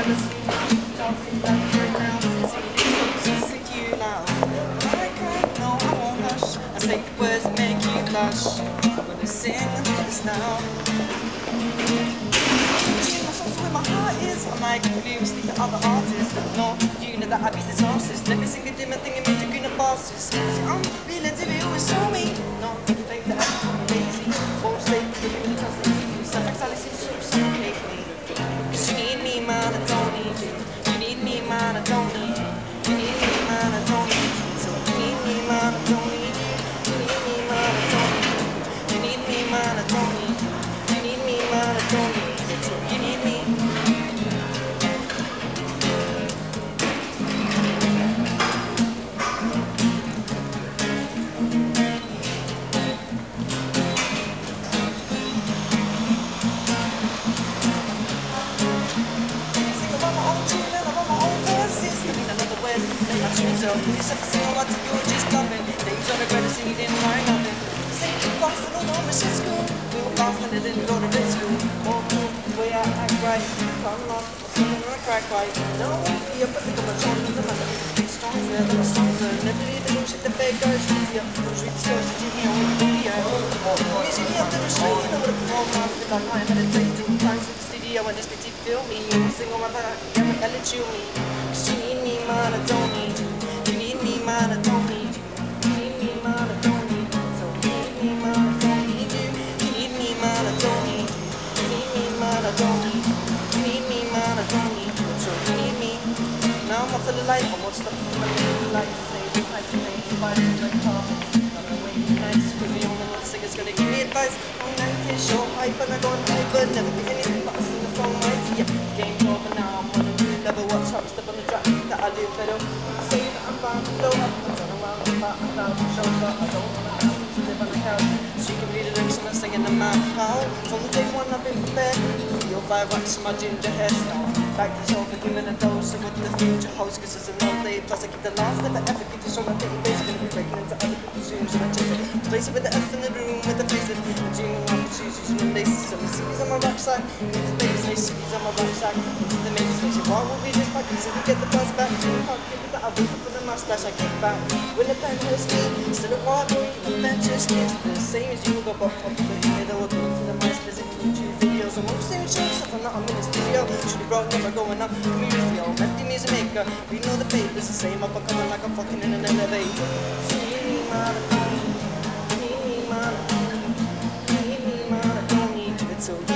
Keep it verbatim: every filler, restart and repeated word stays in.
never seen you. Talking like you're now, it's easy to you now. I can't, no, I won't hush. I say words that make you blush. I'm gonna sing this now. Sing my songs where my heart is. I might confuse the other artists. No, you know that I be the sources. Let me sing a different thing and make you gonna bosses. See, I'm feeling to be always show me. No, think that I'm lazy. Won't stay for the really trust me. Some actually seems to suffocate me. Cause you need me, man, I don't need you. You need me, man, I don't need you. You need me, man, I don't need you. So you need me, man, I don't need you. You need me, man, I don't need you. You need me, man, I don't need you. You need me, man, I don't need you. So you need me. So you said to sing what you were just loving. Days on the credit scene, you didn't write nothing. Sing too fast, I don't know, but she's cool. We were fast and I didn't go to red school. More cool, the way I act right. Come on, I'm feeling a crack right. No, you're putting on my shoulders, and I'm getting stronger, than a stronger. Never leave the room, shit the bed, guys. Yeah, don't treat the stairs, did you hear what you do? Yeah, easy me up to the street, you know what I'm going on. I feel like I meditate two times in the studio, and this bitch feel me. You sing on my back, you haven't got to chew me. Cause you need me, man, I don't need you. You need me, man, I don't need you. You need me, man, I don't need you. So you need me, man, I don't need you. You need me, man, I don't need you. You need me, man, I don't need you. You need me, man, I don't need you. So you need me. Now I'm up to the light. I want stuff in my name. Like to say, this night to make you fight it like talk. I'm gonna wait nights. Cause the only one singer's gonna give me advice. I'm nineteen, show hype, and I go on hyper. Never be anything but I sing the song right. Yeah, game's over now. I'm on a new level. Watch how I step on the track that I do better. I say that I'm bound to blow up. I turn around and back and down the shoulder. I don't wanna have to live on the couch. So you can read the lyrics and I'm singing them out. How? From day one I've been prepared. Feel five wax in my ginger hairstyle. Back this over giving a dose of what the future holds. Cause it's an old day. Plus I keep the last never ever keep the show. My daily base gonna be breaking into other people's rooms. And I change it. Place it with the F in the room with the faces. I'm dreaming on the shoes using the laces. And the C's on my rucksack. With the baby say C's on my rucksack. The major station. Why will we just back? So we get the bus back. Dream can't give it that I wake up with a mustache. I get back. When the pen hits me. Still a wild boy. The bench is the same as you. Got pop up the middle of the mice. Listen to YouTube videos. I'm always saying shows. I'm not I'm in the studio. Should be brought never going up. Music yo. Empty music maker. We know the papers the same. Up and coming like I'm fucking in an elevator. So you need me, man. You need me, man. You need me, man. I don't need you. It's so